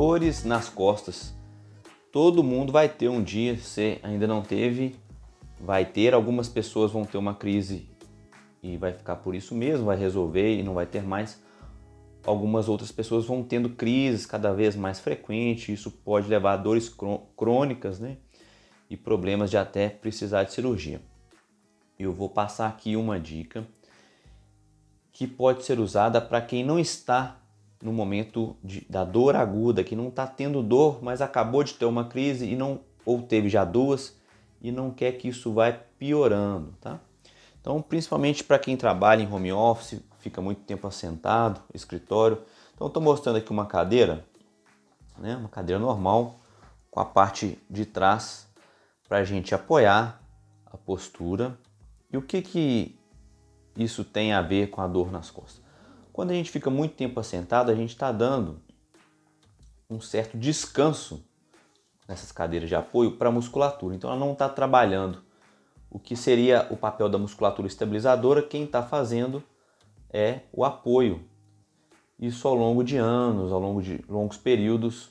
Dores nas costas. Todo mundo vai ter um dia, se ainda não teve, vai ter. Algumas pessoas vão ter uma crise e vai ficar por isso mesmo, vai resolver e não vai ter mais. Algumas outras pessoas vão tendo crises cada vez mais frequentes, isso pode levar a dores crônicas, né? E problemas de até precisar de cirurgia. Eu vou passar aqui uma dica que pode ser usada para quem não está no momento da dor aguda, que não está tendo dor, mas acabou de ter uma crise e não, ou teve já duas e não quer que isso vá piorando, tá? Então, principalmente para quem trabalha em home office, fica muito tempo assentado, escritório. Então, estou mostrando aqui uma cadeira, né? Uma cadeira normal, com a parte de trás para a gente apoiar a postura. E o que isso tem a ver com a dor nas costas? Quando a gente fica muito tempo assentado, a gente está dando um certo descanso nessas cadeiras de apoio para a musculatura. Então ela não está trabalhando o que seria o papel da musculatura estabilizadora. Quem está fazendo é o apoio. Isso ao longo de anos, ao longo de longos períodos,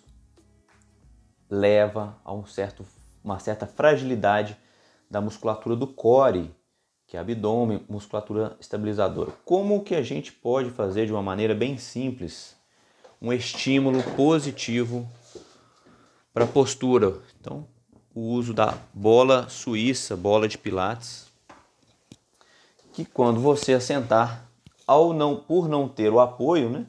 leva a uma certa fragilidade da musculatura do core, que é abdômen, musculatura estabilizadora. Como que a gente pode fazer de uma maneira bem simples um estímulo positivo para a postura? Então, o uso da bola suíça, bola de pilates, que quando você assentar, por não ter o apoio, né,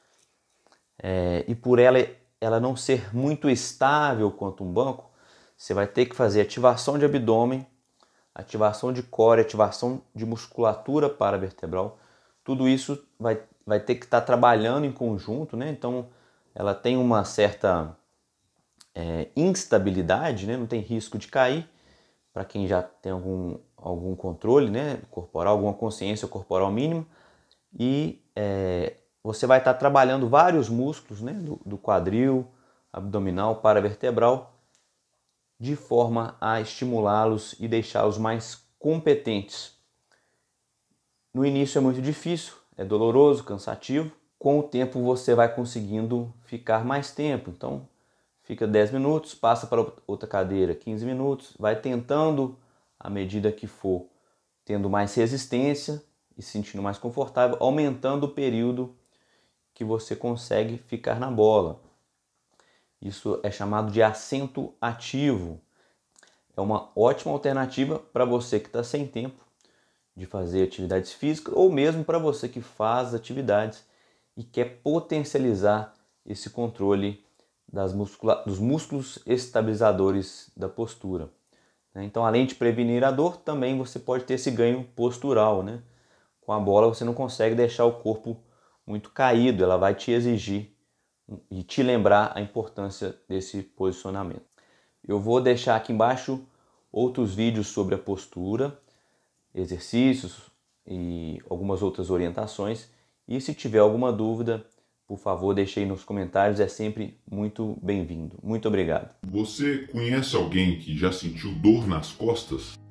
e por ela não ser muito estável quanto um banco, você vai ter que fazer ativação de abdômen, ativação de core, ativação de musculatura paravertebral. Tudo isso vai ter que estar trabalhando em conjunto, né? Então ela tem uma certa instabilidade, né? Não tem risco de cair, para quem já tem algum controle, né, corporal, alguma consciência corporal mínima. E você vai estar trabalhando vários músculos, né, do quadril, abdominal, paravertebral, de forma a estimulá-los e deixá-los mais competentes. No início é muito difícil, é doloroso, cansativo. Com o tempo você vai conseguindo ficar mais tempo. Então fica 10 minutos, passa para outra cadeira 15 minutos, vai tentando à medida que for tendo mais resistência e se sentindo mais confortável, aumentando o período que você consegue ficar na bola. Isso é chamado de assento ativo. É uma ótima alternativa para você que está sem tempo de fazer atividades físicas ou mesmo para você que faz atividades e quer potencializar esse controle dos músculos estabilizadores da postura. Então, além de prevenir a dor, também você pode ter esse ganho postural, né? Com a bola você não consegue deixar o corpo muito caído, ela vai te exigir e te lembrar a importância desse posicionamento. Eu vou deixar aqui embaixo outros vídeos sobre a postura, exercícios e algumas outras orientações. E se tiver alguma dúvida, por favor, deixe aí nos comentários, é sempre muito bem-vindo. Muito obrigado. Você conhece alguém que já sentiu dor nas costas?